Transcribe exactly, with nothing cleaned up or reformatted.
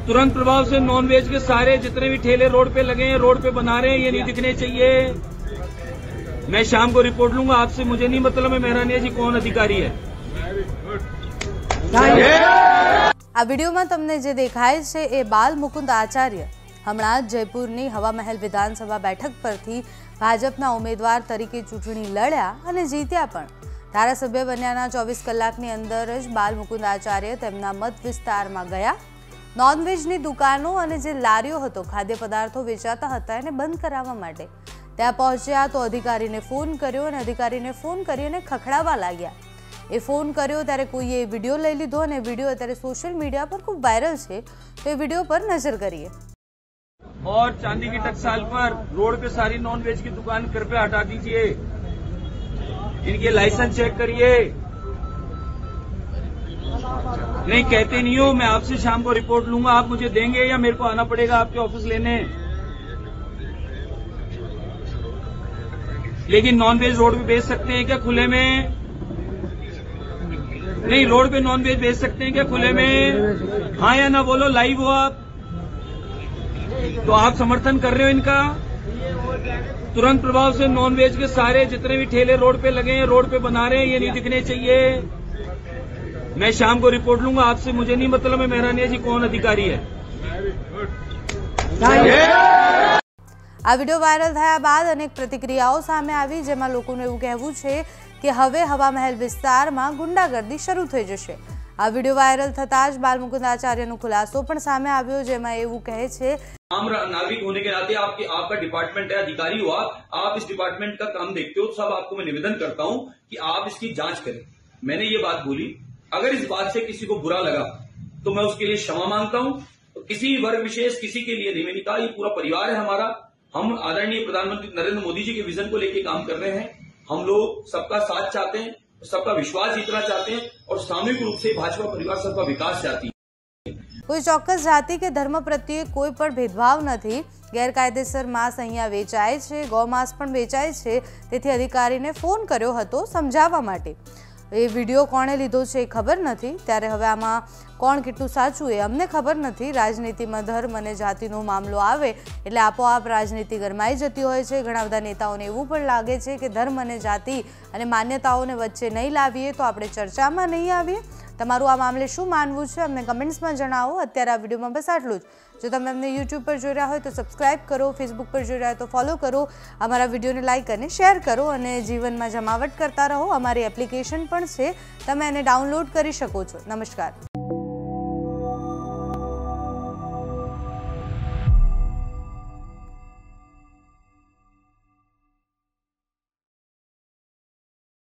तुरंत प्रभाव से नॉन वेज के सारे जितने भी ठेले रोड पे लगे हैं, रोड पे बना रहे हैं, ये नहीं दिखने चाहिए। मैं शाम को रिपोर्ट लूंगा आपसे, मुझे नहीं मतलब है मेहरानिया जी कौन अधिकारी है। આ વિડીયોમાં તમને જે દેખાય છે એ બાલ મુકુંદ આચાર્ય હમણાં જ જયપુરની હવામહેલ વિધાનસભા બેઠક પરથી ભાજપના ઉમેદવાર તરીકે ચૂંટણી લડ્યા અને જીત્યા પણ। ધારાસભ્ય બન્યાના ચોવીસ કલાકની અંદર જ બાલ મુકુંદ આચાર્ય તેમના મત વિસ્તારમાં ગયા। નોનવેજની દુકાનો અને જે લારીઓ હતો ખાદ્ય પદાર્થો વેચાતા હતા એને બંધ કરાવવા માટે ત્યાં પહોંચ્યા તો અધિકારીને ફોન કર્યો અને અધિકારીને ફોન કરી અને ખખડાવવા લાગ્યા। એ ફોન કર્યો ત્યારે કોઈએ વિડીયો લઈ લીધો અને વિડીયો અત્યારે સોશિयल मीडिया पर खूब वायरल है, तो ये वीडियो पर नजर करिए। और चांदी की टकसाल पर रोड पे सारी नॉन वेज की दुकान कृपया हटा दीजिए, इनके लाइसेंस चेक करिए। नहीं कहते नहीं हो, मैं आपसे शाम को रिपोर्ट लूंगा, आप मुझे देंगे या मेरे को आना पड़ेगा आपके ऑफिस लेने। लेकिन नॉन वेज रोड पे बेच सकते हैं क्या खुले में? नहीं, रोड पे नॉन वेज बेच सकते हैं क्या खुले में? हाँ या ना बोलो, लाइव हो आप तो आप समर्थन कर रहे हो इनका। तुरंत प्रभाव से नॉन वेज के सारे जितने भी ठेले रोड पे लगे हैं, रोड पे बना रहे हैं, ये नहीं दिखने चाहिए। मैं शाम को रिपोर्ट लूंगा आपसे, मुझे नहीं मतलब है मेहरानिया जी कौन अधिकारी है। આ વિડીયો વાયરલ થયા બાદ અનેક પ્રતિક્રિયાઓ સામે આવી, જેમાં લોકોનું એવું કહેવું છે કે હવે હવામહેલ વિસ્તારમાં ગુંડાગર્દી શરૂ થઈ જશે। આ વિડીયો વાયરલ થતા જ બાલ મુકુંદ આચાર્યનો ખુલાસો પણ સામે આવ્યો, જેમાં એવું કહે છે आम नागरिक होने के नाते आपके आपका डिपार्टमेंट है, अधिकारी हो आप, आप इस डिपार्टमेंट का काम देखते हो, तो सब आपको मैं निवेदन करता हूं कि आप इसकी जांच करें। मैंने ये बात बोली, अगर इस बात से किसी को बुरा लगा तो मैं उसके लिए क्षमा मांगता हूं। तो किसी वर्ग विशेष किसी के लिए नहीं, मैंने कहा ये पूरा परिवार है हमारा। हम आदरणीय प्रधानमंत्री नरेंद्र मोदी जी के विजन को लेकर काम कर रहे हैं। हम लोग सबका साथ चाहते हैं, सबका विश्वास जीतना चाहते हैं और सामूहिक रूप से भाजपा परिवार सबका विकास चाहती है। કોઈ ચોક્કસ જાતિ કે ધર્મ પ્રત્યે કોઈ પણ ભેદભાવ નથી। ગેરકાયદેસર માંસ અહીંયા વેચાય છે, ગૌમાંસ પણ વેચાય છે, તેથી અધિકારીને ફોન કર્યો હતો સમજાવવા માટે। એ વિડીયો કોણે લીધો છે એ ખબર નથી, ત્યારે હવે આમાં કોણ કેટલું સાચું એ અમને ખબર નથી। રાજનીતિમાં ધર્મ અને જાતિનો મામલો આવે એટલે આપોઆપ રાજનીતિ ગરમાઈ જતી હોય છે। ઘણા બધા નેતાઓને એવું પણ લાગે છે કે ધર્મ અને જાતિ અને માન્યતાઓને વચ્ચે નહીં લાવીએ તો આપણે ચર્ચામાં નહીં આવીએ। તમારું આ મામલે શું માનવું છે અમને કમેન્ટ્સમાં જણાવો। અત્યારે આ વિડીયોમાં બસ આટલું જ। જો તમે અમને યુટ્યુબ પર જોઈ રહ્યા હોય તો સબસ્ક્રાઇબ કરો, ફેસબુક પર જોઈ રહ્યા હોય તો ફોલો કરો, અમારા વિડીયોને લાઇક અને શેર કરો અને જીવનમાં જમાવટ કરતા રહો। અમારી એપ્લિકેશન પણ છે, તમે એને ડાઉનલોડ કરી શકો છો। નમસ્કાર।